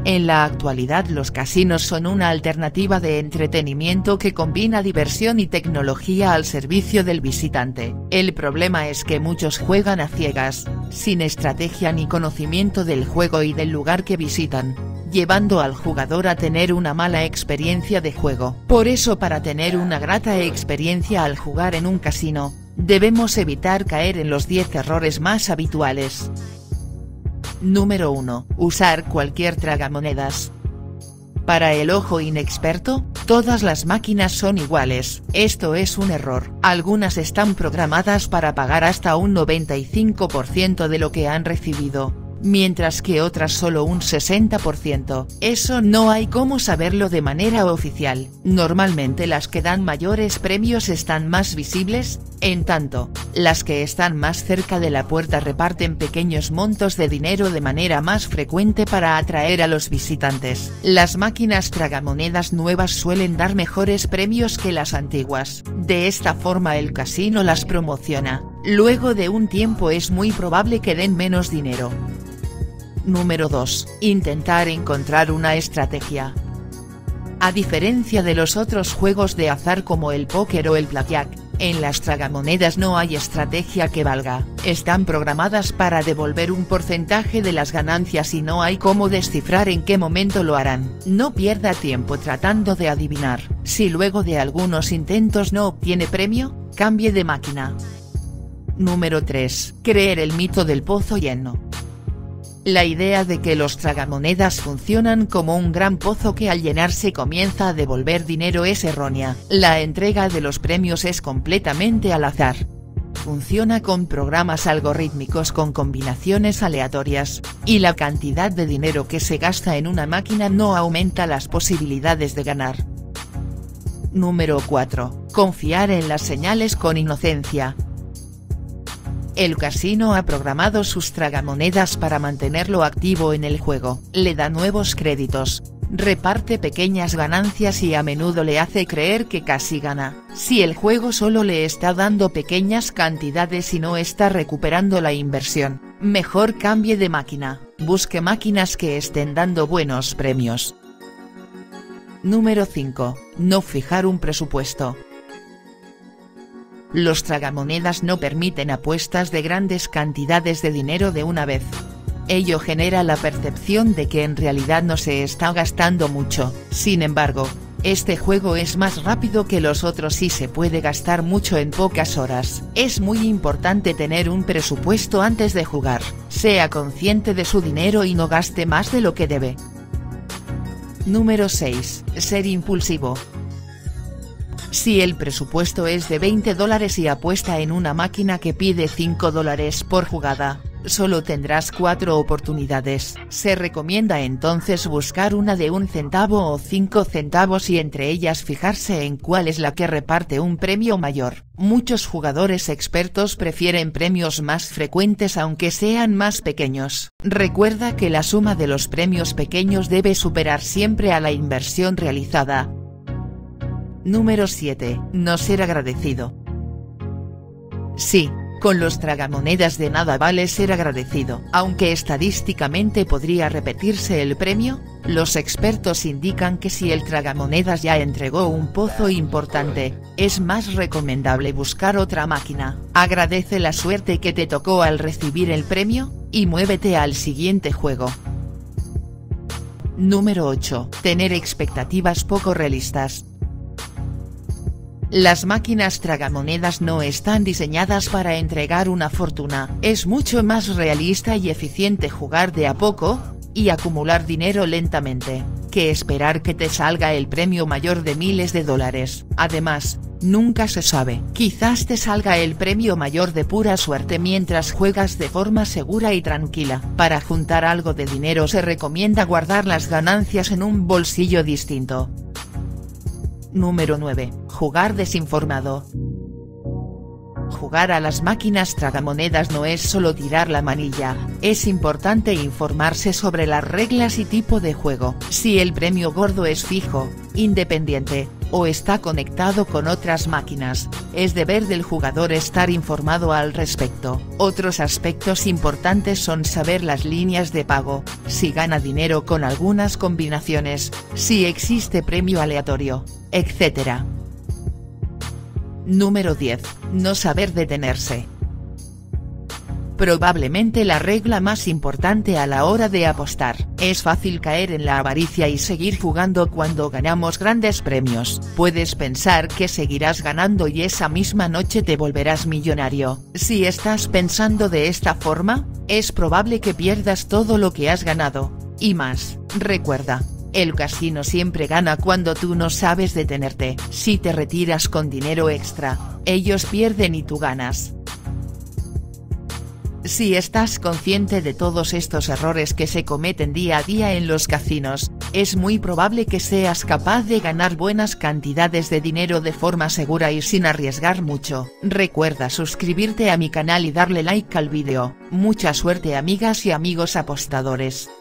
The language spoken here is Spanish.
En la actualidad los casinos son una alternativa de entretenimiento que combina diversión y tecnología al servicio del visitante. El problema es que muchos juegan a ciegas, sin estrategia ni conocimiento del juego y del lugar que visitan, llevando al jugador a tener una mala experiencia de juego. Por eso, para tener una grata experiencia al jugar en un casino, debemos evitar caer en los 10 errores más habituales. Número 1. Usar cualquier tragamonedas. Para el ojo inexperto, todas las máquinas son iguales. Esto es un error. Algunas están programadas para pagar hasta un 95% de lo que han recibido, mientras que otras solo un 60%. Eso no hay cómo saberlo de manera oficial. Normalmente las que dan mayores premios están más visibles, en tanto, las que están más cerca de la puerta reparten pequeños montos de dinero de manera más frecuente para atraer a los visitantes. Las máquinas tragamonedas nuevas suelen dar mejores premios que las antiguas. De esta forma el casino las promociona. Luego de un tiempo es muy probable que den menos dinero. Número 2. Intentar encontrar una estrategia. A diferencia de los otros juegos de azar como el póker o el blackjack, en las tragamonedas no hay estrategia que valga. Están programadas para devolver un porcentaje de las ganancias y no hay cómo descifrar en qué momento lo harán. No pierda tiempo tratando de adivinar. Si luego de algunos intentos no obtiene premio, cambie de máquina. Número 3. Creer el mito del pozo lleno. La idea de que los tragamonedas funcionan como un gran pozo que al llenarse comienza a devolver dinero es errónea. La entrega de los premios es completamente al azar. Funciona con programas algorítmicos con combinaciones aleatorias, y la cantidad de dinero que se gasta en una máquina no aumenta las posibilidades de ganar. Número 4. Confiar en las señales con inocencia. El casino ha programado sus tragamonedas para mantenerlo activo en el juego. Le da nuevos créditos, reparte pequeñas ganancias y a menudo le hace creer que casi gana. Si el juego solo le está dando pequeñas cantidades y no está recuperando la inversión, mejor cambie de máquina. Busque máquinas que estén dando buenos premios. Número 5. No fijar un presupuesto. Los tragamonedas no permiten apuestas de grandes cantidades de dinero de una vez. Ello genera la percepción de que en realidad no se está gastando mucho. Sin embargo, este juego es más rápido que los otros y se puede gastar mucho en pocas horas. Es muy importante tener un presupuesto antes de jugar. Sea consciente de su dinero y no gaste más de lo que debe. Número 6. Ser impulsivo. Si el presupuesto es de $20 y apuesta en una máquina que pide $5 por jugada, solo tendrás 4 oportunidades. Se recomienda entonces buscar una de 1 centavo o 5 centavos y entre ellas fijarse en cuál es la que reparte un premio mayor. Muchos jugadores expertos prefieren premios más frecuentes aunque sean más pequeños. Recuerda que la suma de los premios pequeños debe superar siempre a la inversión realizada. Número 7. No ser agradecido. Sí, con los tragamonedas de nada vale ser agradecido. Aunque estadísticamente podría repetirse el premio, los expertos indican que si el tragamonedas ya entregó un pozo importante, es más recomendable buscar otra máquina. Agradece la suerte que te tocó al recibir el premio, y muévete al siguiente juego. Número 8. Tener expectativas poco realistas. Las máquinas tragamonedas no están diseñadas para entregar una fortuna. Es mucho más realista y eficiente jugar de a poco, y acumular dinero lentamente, que esperar que te salga el premio mayor de miles de dólares. Además, nunca se sabe. Quizás te salga el premio mayor de pura suerte mientras juegas de forma segura y tranquila. Para juntar algo de dinero se recomienda guardar las ganancias en un bolsillo distinto. Número 9. Jugar desinformado. Jugar a las máquinas tragamonedas no es solo tirar la manilla, es importante informarse sobre las reglas y tipo de juego. Si el premio gordo es fijo, independiente, o está conectado con otras máquinas. Es deber del jugador estar informado al respecto. Otros aspectos importantes son saber las líneas de pago, si gana dinero con algunas combinaciones, si existe premio aleatorio, etc. Número 10. No saber detenerse. Probablemente la regla más importante a la hora de apostar. Es fácil caer en la avaricia y seguir jugando cuando ganamos grandes premios. Puedes pensar que seguirás ganando y esa misma noche te volverás millonario. Si estás pensando de esta forma, es probable que pierdas todo lo que has ganado. Y más, recuerda, el casino siempre gana cuando tú no sabes detenerte. Si te retiras con dinero extra, ellos pierden y tú ganas. Si estás consciente de todos estos errores que se cometen día a día en los casinos, es muy probable que seas capaz de ganar buenas cantidades de dinero de forma segura y sin arriesgar mucho. Recuerda suscribirte a mi canal y darle like al vídeo. Mucha suerte amigas y amigos apostadores.